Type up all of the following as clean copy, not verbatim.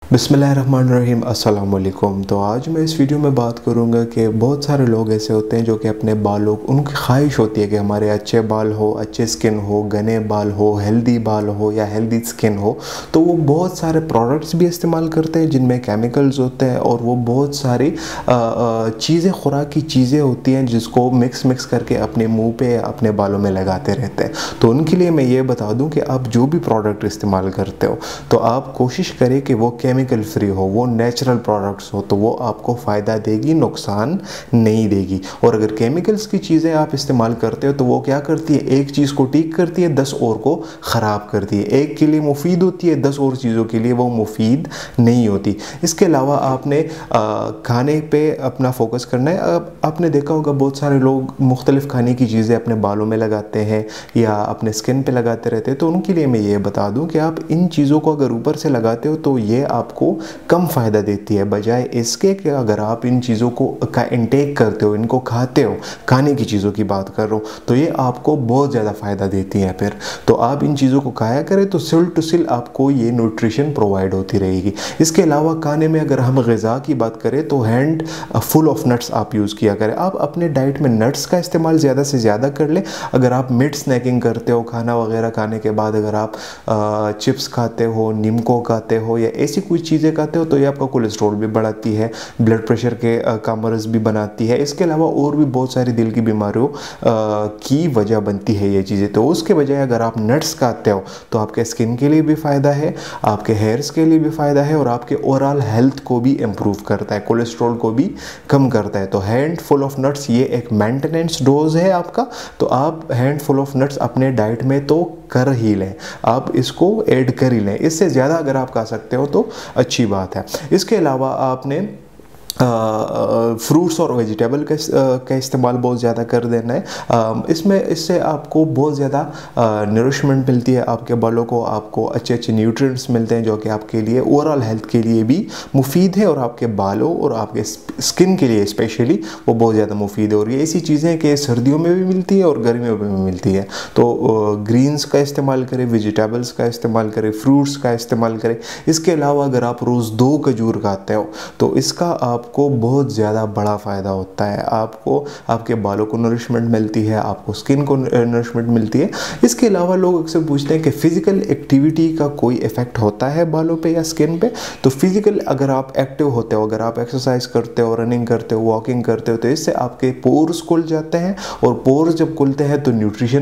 बिस्मिल्लाहिर्रहमानिर्रहीम अस्सलाम वालेकुम। तो आज मैं इस वीडियो में बात करूंगा कि बहुत सारे लोग ऐसे होते हैं जो कि अपने बालों उनकी ख्वाहिश होती है कि हमारे अच्छे बाल हो, अच्छे स्किन हो, घने बाल हो, हेल्दी बाल हो या हेल्दी स्किन हो। तो वो बहुत सारे प्रोडक्ट्स भी इस्तेमाल करते हैं जिनमें केमिकल्स होते हैं और वो बहुत सारी चीज़ें, खुराक की चीज़ें होती हैं जिसको मिक्स करके अपने मुँह पे या अपने बालों में लगाते रहते हैं। तो उनके लिए मैं ये बता दूँ कि आप जो भी प्रोडक्ट इस्तेमाल करते हो तो आप कोशिश करें कि वो केमिकल फ्री हो, वो नेचुरल प्रोडक्ट्स हो, तो वो आपको फ़ायदा देगी, नुकसान नहीं देगी। और अगर केमिकल्स की चीज़ें आप इस्तेमाल करते हो तो वो क्या करती है, एक चीज़ को ठीक करती है, 10 और को ख़राब करती है। एक के लिए मुफीद होती है, 10 और चीज़ों के लिए वो मुफीद नहीं होती। इसके अलावा आपने खाने पे अपना फोकस करना है। आपने देखा होगा बहुत सारे लोग मुख्तलिफ़ खाने की चीज़ें अपने बालों में लगाते हैं या अपने स्किन पे लगाते रहते हैं। तो उनके लिए मैं ये बता दूं कि आप इन चीज़ों को अगर ऊपर से लगाते हो तो ये आपको कम फ़ायदा देती है, बजाय इसके कि अगर आप इन चीज़ों को का इंटेक करते हो, इनको खाते हो, खाने की चीज़ों की बात कर रहा हूँ, तो ये आपको बहुत ज़्यादा फ़ायदा देती है। फिर तो आप इन चीज़ों को खाया करें तो सिल टू सिल आपको ये न्यूट्रिशन प्रोवाइड होती रहेगी। इसके अलावा खाने में अगर हम ग़िज़ा की बात करें तो हैंड फुल ऑफ नट्स आप यूज़ किया करें। आप अपने डाइट में नट्स का इस्तेमाल ज़्यादा से ज़्यादा कर लें। अगर आप मिड स्नैकिंग करते हो, खाना वगैरह खाने के बाद अगर आप चिप्स खाते हो, नीमको खाते हो या ऐसी कुछ चीज़ें खाते हो तो ये आपका कोलेस्ट्रॉल भी बढ़ाती है, ब्लड प्रेशर के का मर्ज़ भी बनाती है। इसके अलावा और भी बहुत सारी दिल की बीमारियों की वजह बनती है ये चीज़ें। तो उसके बजाय अगर आप नट्स खाते हो तो आपके स्किन के लिए भी फ़ायदा है, आपके हेयर्स के लिए भी फ़ायदा है और आपके ओवरऑल हेल्थ को भी इम्प्रूव करता है, कोलेस्ट्रॉल को भी कम करता है। तो हैंड फुल ऑफ नट्स ये एक मेंटेनेंस डोज है आपका। तो आप हैंड फुल ऑफ नट्स अपने डाइट में तो कर ही लें, आप इसको ऐड कर ही लें। इससे ज़्यादा अगर आप खा सकते हो तो अच्छी बात है। इसके अलावा आपने फ्रूट्स और वेजिटेबल का इस्तेमाल बहुत ज़्यादा कर देना है। इससे आपको बहुत ज़्यादा नरिशमेंट मिलती है आपके बालों को, आपको अच्छे अच्छे न्यूट्रिएंट्स मिलते हैं जो कि आपके लिए ओवरऑल हेल्थ के लिए भी मुफीद है और आपके बालों और आपके स्किन के लिए स्पेशली वो बहुत ज़्यादा मुफीद है। और ये ऐसी चीज़ें कि सर्दियों में भी मिलती है और गर्मियों में भी मिलती है। तो ग्रीन्स का इस्तेमाल करें, वेजिटेबल्स का इस्तेमाल करें, फ्रूट्स का इस्तेमाल करें। इसके अलावा अगर आप रोज़ 2 खजूर खाते हो तो इसका आपको बहुत ज़्यादा बड़ा फ़ायदा होता है। आपको आपके बालों को नरिशमेंट मिलती है, आपको स्किन को नरिशमेंट मिलती है। इसके अलावा लोग अक्सर पूछते हैं कि फ़िज़िकल एक्टिविटी का कोई इफ़ेक्ट होता है बालों पे या स्किन पे। तो फिज़िकल अगर आप एक्टिव होते हो, अगर आप एक्सरसाइज करते हो, रनिंग करते हो, वॉकिंग करते हो, तो इससे आपके पोर्स खुल जाते हैं और पोर्स जब खुलते हैं तो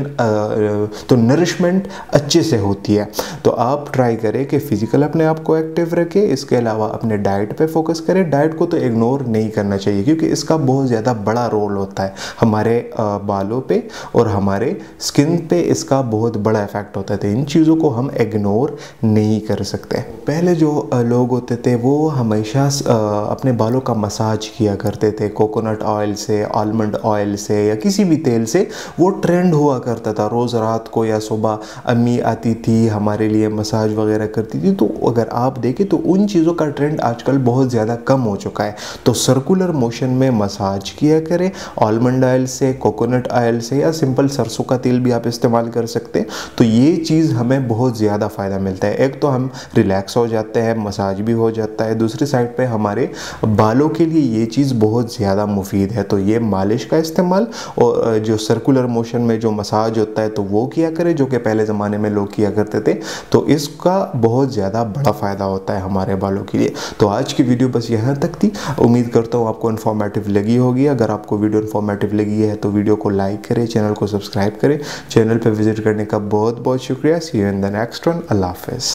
तो नरिशमेंट अच्छे से होती है। तो आप ट्राई करें कि फ़िज़िकल अपने आप को एक्टिव रखें। इसके अलावा अपने डाइट पे फोकस करें। डाइट को तो इग्नोर नहीं करना चाहिए क्योंकि इसका बहुत ज़्यादा बड़ा रोल होता है हमारे बालों पे और हमारे स्किन पे, इसका बहुत बड़ा इफेक्ट होता है। तो इन चीज़ों को हम इग्नोर नहीं कर सकते। पहले जो लोग होते थे वो हमेशा अपने बालों का मसाज किया करते थे कोकोनट ऑयल से, आलमंड ऑयल से या किसी भी तेल से। वो ट्रेंड हुआ करता था। रोज़ रात को या सुबह अम्मी आती थी हमारे लिए मसाज वगैरह करती थी। तो अगर आप देखें तो उन चीज़ों का ट्रेंड आजकल बहुत ज़्यादा कम हो चुका है। तो सर्कुलर मोशन में मसाज किया करें आलमंड ऑयल से, कोकोनट ऑयल से या सिंपल सरसों का तेल भी आप इस्तेमाल कर सकते हैं। तो ये चीज़ हमें बहुत ज़्यादा फ़ायदा मिलता है। एक तो हम रिलैक्स हो जाते हैं, मसाज भी हो जाता है, दूसरी साइड पे हमारे बालों के लिए ये चीज़ बहुत ज़्यादा मुफीद है। तो ये मालिश का इस्तेमाल और जो सर्कुलर मोशन में जो मसाज होता है तो वो किया करें, जो कि पहले ज़माने में लोग किया करते थे। तो इसका बहुत ज़्यादा बड़ा फ़ायदा होता है हमारे बालों के लिए। तो आज की वीडियो बस यहाँ तक थी। उम्मीद करता हूँ आपको इन्फॉर्मेटिव लगी होगी। अगर आपको वीडियो इन्फॉर्मेटिव लगी है तो वीडियो को लाइक करें, चैनल को सब्सक्राइब करें। चैनल पर विजिट करने का बहुत बहुत शुक्रिया। See you in the next one. अल्लाह हाफ़िज़।